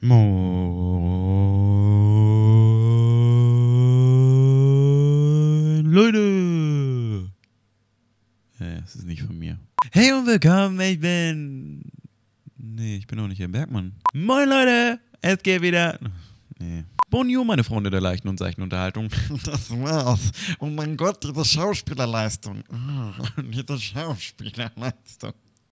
Moin Leute! Es ist nicht von mir. Hey und willkommen, ich bin... Nee, ich bin auch nicht Herr Bergmann. Moin Leute! Es geht wieder... Nee. Bonjour, meine Freunde der leichten und seichten Unterhaltung. Das war's. Oh mein Gott, diese Schauspielerleistung. Diese Schauspielerleistung.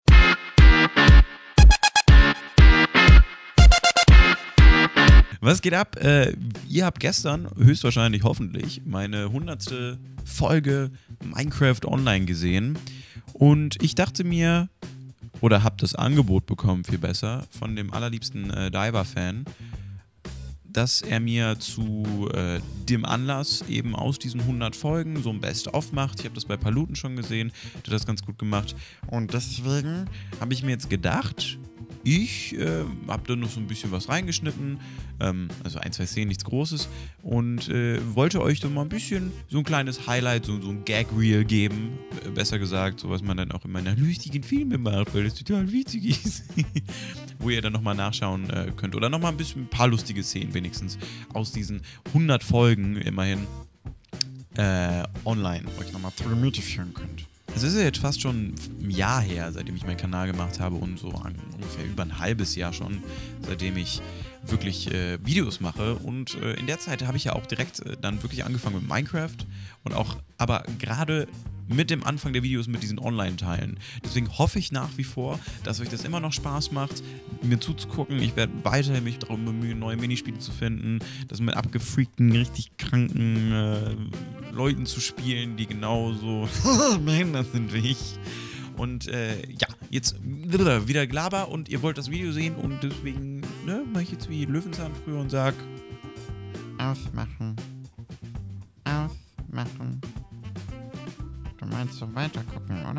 Was geht ab? Ihr habt gestern, höchstwahrscheinlich, hoffentlich, meine 100. Folge Minecraft Online gesehen. Und ich dachte mir, oder hab das Angebot bekommen, viel besser, von dem allerliebsten Diver-Fan, dass er mir zu dem Anlass eben aus diesen 100 Folgen so ein Best-of macht. Ich habe das bei Paluten schon gesehen, der hat das ganz gut gemacht. Und deswegen habe ich mir jetzt gedacht, ich habe da noch so ein bisschen was reingeschnitten, also ein, zwei Szenen, nichts Großes, und wollte euch so mal ein bisschen so ein kleines Highlight, so ein Gag-Reel geben, besser gesagt, so was man dann auch in meiner lustigen Filme macht, weil das total witzig ist, wo ihr dann nochmal nachschauen könnt oder nochmal ein paar lustige Szenen wenigstens aus diesen 100 Folgen immerhin online euch nochmal zu Gemüte führen könnt. Es ist ja jetzt fast schon ein Jahr her, seitdem ich meinen Kanal gemacht habe und so ungefähr über ein halbes Jahr schon, seitdem ich wirklich Videos mache. Und in der Zeit habe ich ja auch direkt dann wirklich angefangen mit Minecraft und auch aber gerade mit dem Anfang der Videos mit diesen Online-Teilen. Deswegen hoffe ich nach wie vor, dass euch das immer noch Spaß macht, mir zuzugucken. Ich werde weiterhin mich darum bemühen, neue Minispiele zu finden, das mit abgefreakten, richtig kranken Leuten zu spielen, die genauso behindert sind wie ich. Und ja, jetzt wieder Glaber und ihr wollt das Video sehen und deswegen mache ich jetzt wie Löwenzahn früher und sag: Ausmachen. Ausmachen. Du meinst so weitergucken, oder?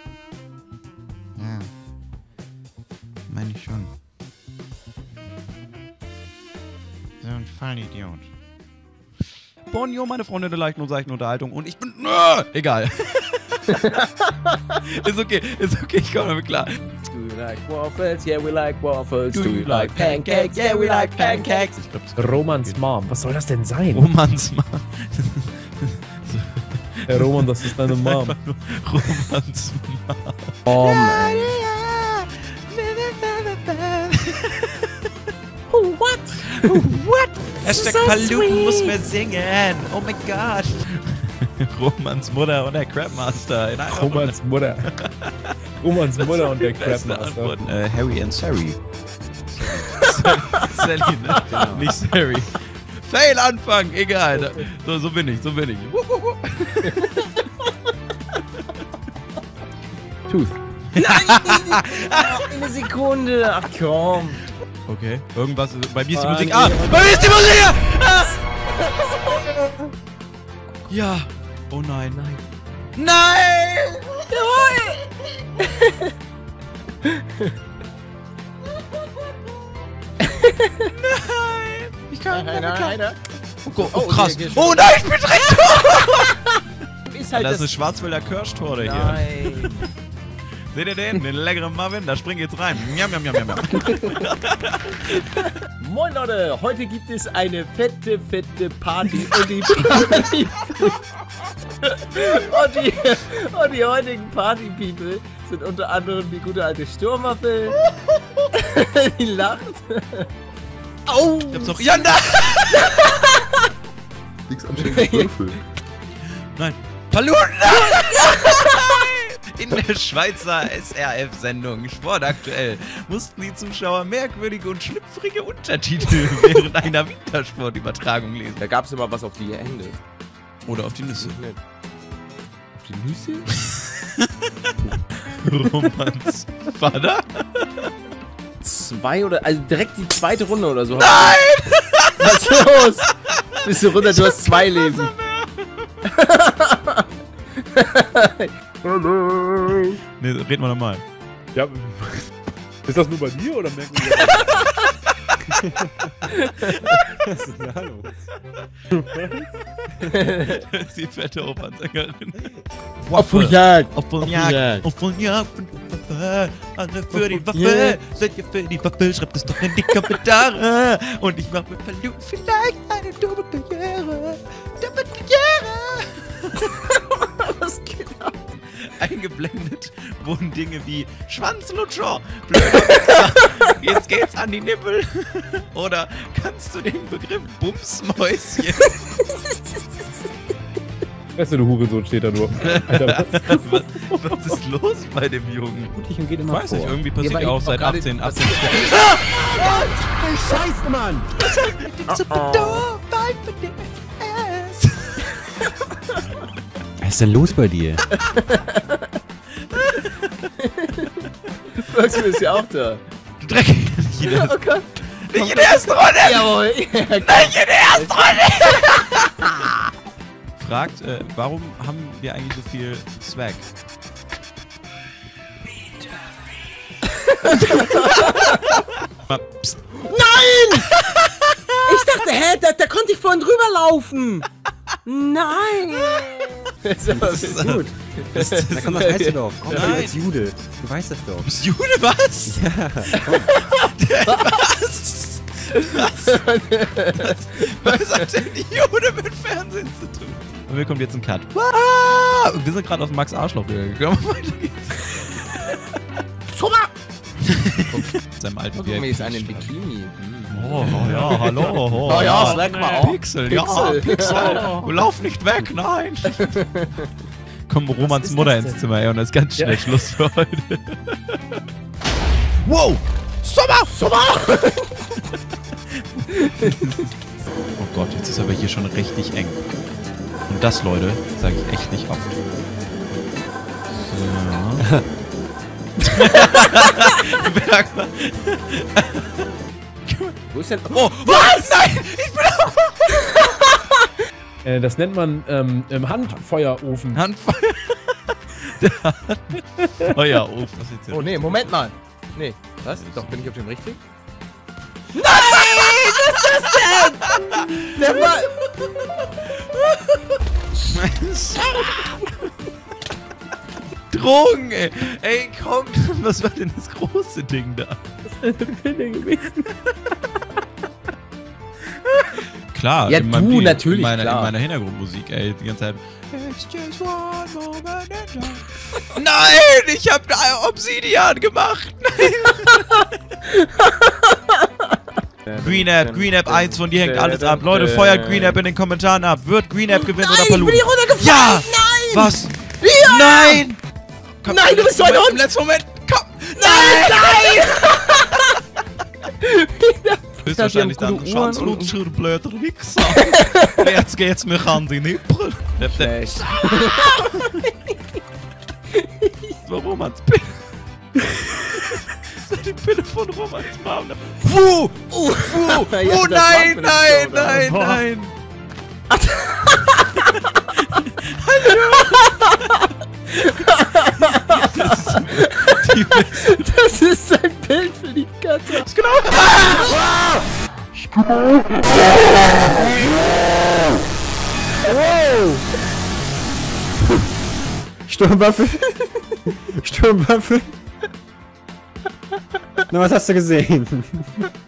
Ja. Meine ich schon. So ein Vollidiot. Bonjour, meine Freunde der leichten und seichten Unterhaltung und ich bin... egal. Ist okay, ich komme damit klar. Do you like waffles? Yeah, we like waffles. Do you like pancakes? Yeah, we like pancakes. Ich glaub, Romans Mom. Was soll das denn sein? Romans Mom. Hey Roman, das ist deine Mom. Romans Mom. What? Hashtag So Paluten muss sweet. mehr singen. Oh mein Gott. Romans Mutter und der Crabmaster. Romans Mutter. Romans Mutter und der Beste Crabmaster. Antwort. Harry and Sally. Sally, ne? Genau. Nicht Sari. Fail Anfang, egal. So bin ich. Tooth. Eine Sekunde. Ach komm. Okay, irgendwas. Bei mir ist die Ah, Musik. nee, Bei nee. mir ist die Musik! Ja. Oh nein. Nein! Nein! Ich kann nicht mehr klar. Oh, krass. okay, Oh nein, ich bin direkt Ist halt Das ist Schwarzwälder Kirschtorte hier. Nein. Seht ihr den? Den leckeren Muffin? Da springt jetzt rein. Njam, njam, njam, njam. Moin Leute, heute gibt es eine fette Party und die heutigen Party-People sind unter anderem die gute alte Sturmwaffel, die lacht. Au! Ich hab's noch. Ja, nein! Nix am Würfel. Nein. Paluten! In der Schweizer SRF-Sendung Sport aktuell mussten die Zuschauer merkwürdige und schlüpfrige Untertitel während einer Wintersportübertragung lesen. Da gab es immer was auf die Hände. Oder auf die Nüsse. Auf die Nüsse? Romans Vater? Also direkt die zweite Runde oder so. Nein! Was ist los? Bist du runter, du hast 2 Leben. Hallo. Ne, reden wir nochmal. Ja, ist das nur bei dir oder merken wir das? Was ist denn da los? Die fette Opernsängerin. Auf Jagd! Auf Jagd! Waffe, andere für die Waffe. Seid ihr für die Waffe? Schreibt es doch in die Kommentare. Und ich mach mit Verlu vielleicht eine dumme Karriere. Dumme Karriere. Was geht ab? Eingeblendet wurden Dinge wie Schwanzlutscher, blöder Wichser, jetzt geht's an die Nippel. Oder kannst du den Begriff Bumsmäuschen? Weißt du, Hurensohn steht da nur. Alter, Was ist los bei dem Jungen? Mutig und geht Ich immer weiß nicht, vor. irgendwie passiert Ja, ja weil auch ich seit auch gerade- 18. Scheiße, Mann! Was ist denn los bei dir? Maxim ist ja auch da. Du Dreck! Nicht in der- Oh Gott. nicht in der ersten Runde! Jawohl. Nicht in der ersten Runde! Fragt, warum haben wir eigentlich so viel Swag? Mal, pst. Ich dachte, hä, da konnte ich vorhin drüber laufen. Nein. Das ist aber wirklich gut. Das Na komm, das weißt du doch. Komm, Nein. als Jude. Du weißt das doch. bist Jude, was? Ja. Was? Was hat denn die Jude mit Fernsehen zu tun? Und wir kommen jetzt zum Cut. Ah! Und wir sind gerade aus Max Arschloch wieder gekommen. Weiter geht's. Seinem alten Guck mal, hier ist einer im Bikini. Oh, ja, hallo. Oh ja, schlag mal auf. Pixel, ja, Pixel. Pixel. Lauf nicht weg, nein. Kommt Romans Mutter ins Zimmer, ey, und das ist ganz schnell Schluss für heute. Wow! Sommer! Oh Gott, jetzt ist aber hier schon richtig eng. Und das, Leute, sage ich echt nicht oft. So. Merk mal. Wo ist denn... Oh, was? Nein! Ich bin das nennt man Handfeuerofen. Handfeuer. Der Handfeuerofen. Was ist jetzt Oh nee, Moment mal. Nee, was? Doch, bin ich auf dem richtig? Der war, Drogen, ey. Ey, komm. Was war denn das große Ding da? Klar. Ja, in meinem du, Lied, natürlich, in klar. meiner Hintergrundmusik, ey, die ganze Zeit. It's just one moment in time. Nein, ich hab Obsidian gemacht. Green App 1 von dir hängt alles ab. Leute, feuert Green App in den Kommentaren ab. Wird Green App gewinnen oder ich bin Paluten? hier runtergefallen. Ja! Nein. Was? Ja. Nein! Komm, Nein, du bist so ein Moment, Hund. Im letzten Moment! Komm! Nein. Höchstwahrscheinlich Die haben dann coole Uhren Schanzlutscher, blöder Wichser. Jetzt geht's mir an die Nippel. Schlecht. Warum hat's Pille? Das ist die Pille von Romans Mom. Puh! Puh! Ja, Oh das nein, macht nein, man nicht so, nein, oder? nein! Das ist ein Bild für die Katze. Genau! Sturmwaffe. Sturmwaffe. Na, was hast du gesehen?